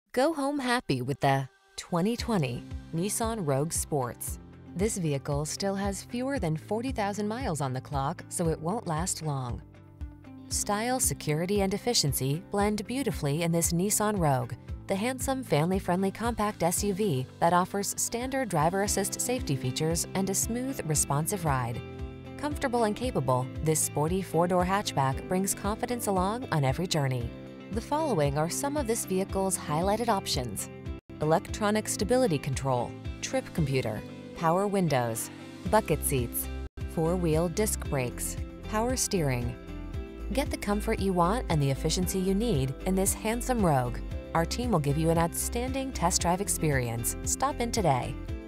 Go home happy with the 2020 Nissan Rogue Sports. This vehicle still has fewer than 40,000 miles on the clock, so it won't last long. Style, security, and efficiency blend beautifully in this Nissan Rogue, the handsome, family-friendly compact SUV that offers standard driver assist safety features and a smooth, responsive ride. Comfortable and capable, this sporty four-door hatchback brings confidence along on every journey. The following are some of this vehicle's highlighted options: electronic stability control, trip computer, power windows, bucket seats, four-wheel disc brakes, power steering. Get the comfort you want and the efficiency you need in this handsome Rogue. Our team will give you an outstanding test drive experience. Stop in today.